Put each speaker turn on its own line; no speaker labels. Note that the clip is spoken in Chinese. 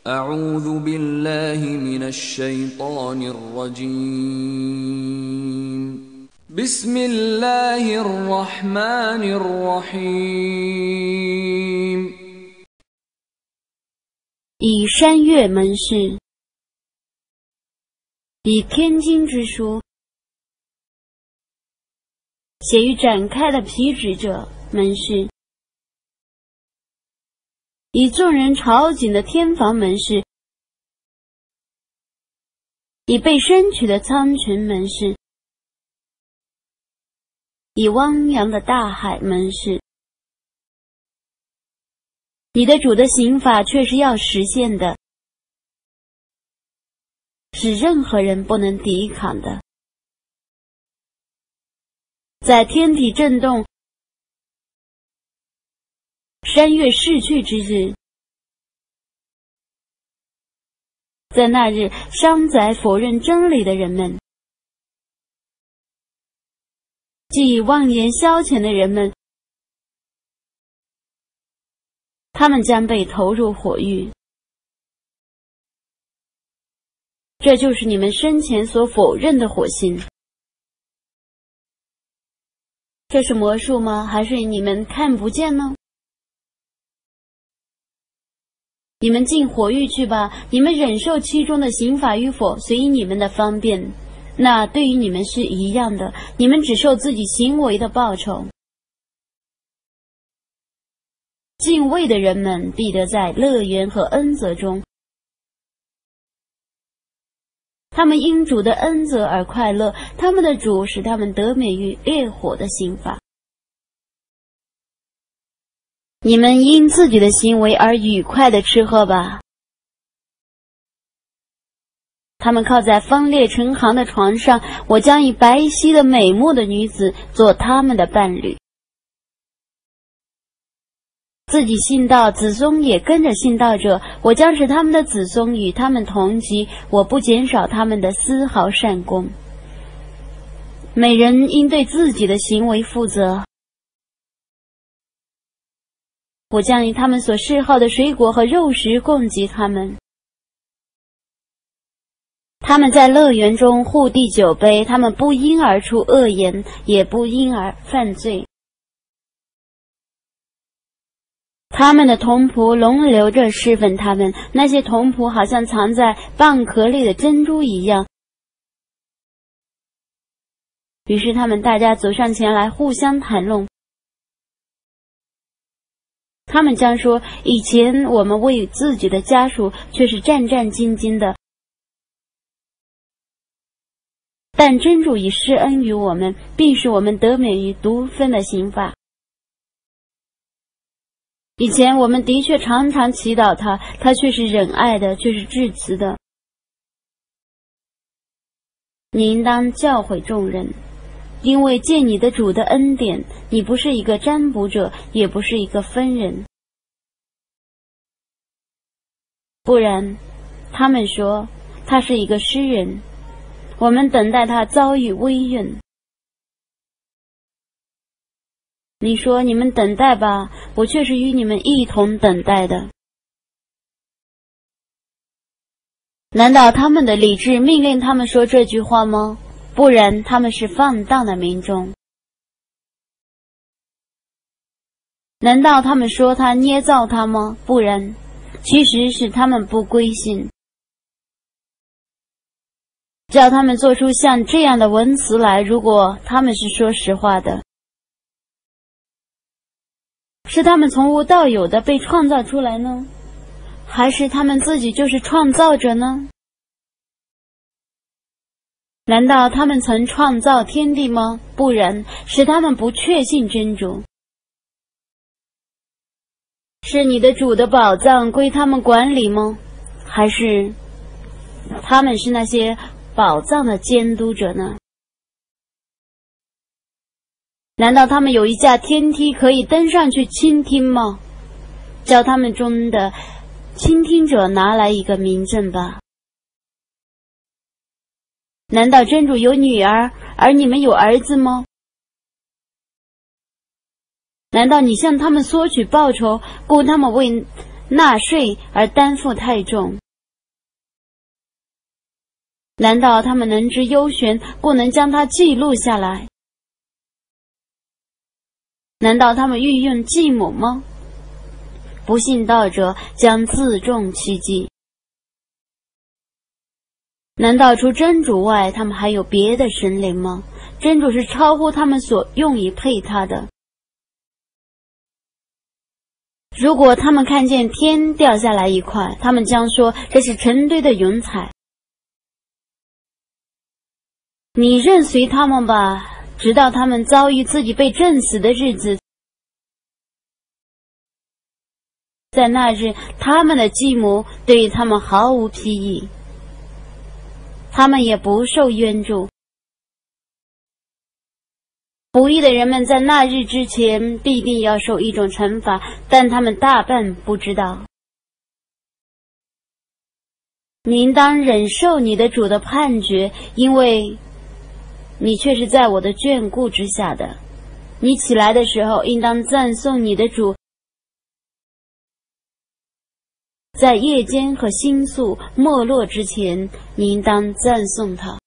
أعوذ بالله من الشيطان الرجيم بسم الله الرحمن الرحيم
以山岳门市，以天经之书，写于展开的皮纸者门市，以众人朝觐的天房门市，以被升取的苍穹门市，以汪洋的大海门市。你的主的刑法却是要实现的，是任何人不能抵抗的。在天体震动、山岳逝去之日，在那日伤载否认真理的人们，既以妄言消遣的人们，他们将被投入火狱。这就是你们生前所否认的火星。这是魔术吗？还是你们看不见呢？你们进火狱去吧，你们忍受其中的刑罚与否，随意你们的方便。那对于你们是一样的，你们只受自己行为的报酬。敬畏的人们必得在乐园和恩泽中，他们因主的恩泽而快乐，他们的主使他们得免于烈火的刑罚。你们因自己的行为而愉快地吃喝吧。他们靠在分裂成行的床上，我将以白皙的美目的女子做他们的伴侣。自己信道，子孙也跟着信道者，我将使他们的子孙与他们同级，我不减少他们的丝毫善功。每人应对自己的行为负责。我将以他们所嗜好的水果和肉食供给他们。他们在乐园中互递酒杯，他们不因而出恶言，也不因而犯罪。他们的童仆轮流着侍奉他们，那些童仆好像藏在蚌壳里的珍珠一样。于是他们大家走上前来，互相谈论。他们将说，以前我们为自己的家属却是战战兢兢的，但真主已施恩于我们，并使我们得免于毒分的刑罚。以前我们的确常常祈祷他，他却是仁爱的，却是至慈的。你应当教诲众人，因为借你的主的恩典，你不是一个占卜者，也不是一个分人。不然，他们说他是一个诗人，我们等待他遭遇危运。你说你们等待吧，我却是与你们一同等待的。难道他们的理智命令他们说这句话吗？不然他们是放荡的民众。难道他们说他捏造他吗？不然，其实是他们不归信。叫他们做出像这样的文词来，如果他们是说实话的。是他们从无到有的被创造出来呢？还是他们自己就是创造者呢？难道他们曾创造天地吗？不然，是他们不确信真主。是你的主的宝藏归他们管理吗？还是他们是那些宝藏的监督者呢？难道他们有一架天梯可以登上去倾听吗？叫他们中的倾听者拿来一个明证吧。难道真主有女儿，而你们有儿子吗？难道你向他们索取报酬，雇他们为纳税而担负太重。难道他们能知幽玄，故能将它记录下来？难道他们欲用继母吗？不信道者将自重其迹。难道除真主外，他们还有别的神灵吗？真主是超乎他们所用以配他的。如果他们看见天掉下来一块，他们将说这是成堆的云彩。你任随他们吧，直到他们遭遇自己被震死的日子。在那日，他们的继母对于他们毫无裨益，他们也不受援助。不义的人们在那日之前必定要受一种惩罚，但他们大半不知道。你应当忍受你的主的判决，因为你却是在我的眷顾之下的。你起来的时候，应当赞颂你的主。在夜间和星宿没落之前，你应当赞颂他。